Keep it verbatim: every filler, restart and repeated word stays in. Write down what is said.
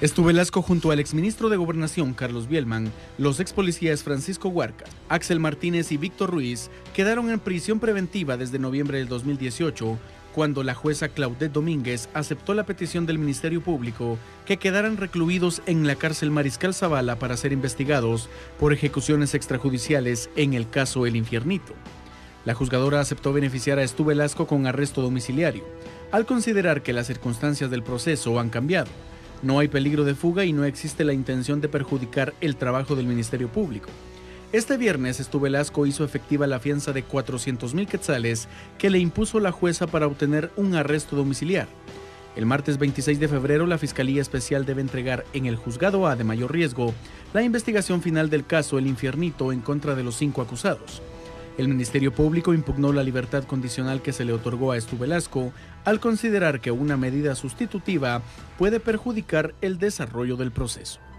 Estu Velasco junto al exministro de Gobernación Carlos Bielman, los expolicías Francisco Huarca, Axel Martínez y Víctor Ruiz quedaron en prisión preventiva desde noviembre del dos mil dieciocho, cuando la jueza Claudette Domínguez aceptó la petición del Ministerio Público que quedaran recluidos en la cárcel Mariscal Zavala para ser investigados por ejecuciones extrajudiciales en el caso El Infiernito. La juzgadora aceptó beneficiar a Estu Velasco con arresto domiciliario, al considerar que las circunstancias del proceso han cambiado. No hay peligro de fuga y no existe la intención de perjudicar el trabajo del Ministerio Público. Este viernes, Estu Velasco hizo efectiva la fianza de cuatrocientos mil quetzales que le impuso la jueza para obtener un arresto domiciliar. El martes veintiséis de febrero, la Fiscalía Especial debe entregar en el Juzgado A de Mayor Riesgo la investigación final del caso El Infiernito en contra de los cinco acusados. El Ministerio Público impugnó la libertad condicional que se le otorgó a Estu Velasco al considerar que una medida sustitutiva puede perjudicar el desarrollo del proceso.